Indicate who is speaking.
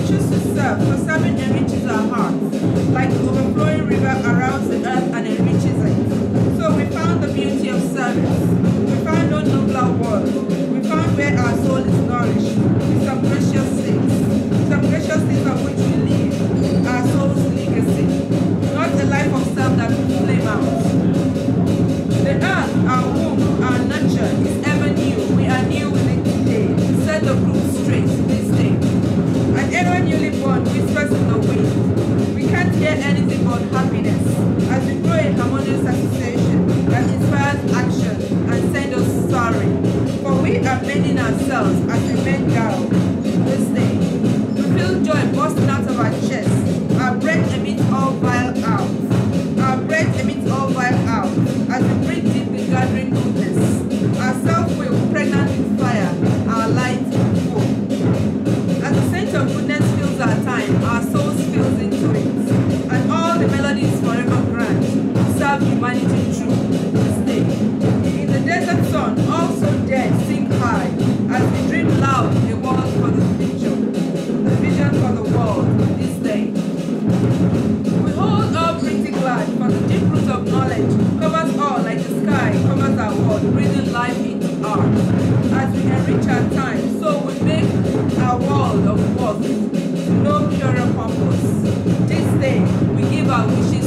Speaker 1: choose to serve, for serving enriches our hearts, like the overflowing river around the earth and enriches it. So we found the beauty of service. We found no nobler world. We found where our soul is nourished with some precious things of which we live, our soul's legacy, not a life of self that we flame out. The earth, our womb, our nurture is ever new. We are new with it today. Set the group straight this day. An arrow newly born whispers in the wind. We can't hear anything but happiness as we grow a harmonious association that inspires action and sends us soaring. For we are bending ourselves as we bend down this day. We feel joy bursting out of our chest. Our breath emits all vile out. Our breath emits all vile out as we breathe deep the gathering goodness. Our self-will pregnant with fire, our light in hope. As the scent of goodness fills our time, our souls fills into it, and all the melodies forever grand serve humanity true this day. In the desert sun, also dead sing high as we dream loud a world for the future, the vision for the world this day. We hold all pretty glad, for the deep root of knowledge covers all like the sky covers our world, breathing life into ours. As we enrich our time, so we make our world of worth to no purer purpose. This day, we give our wishes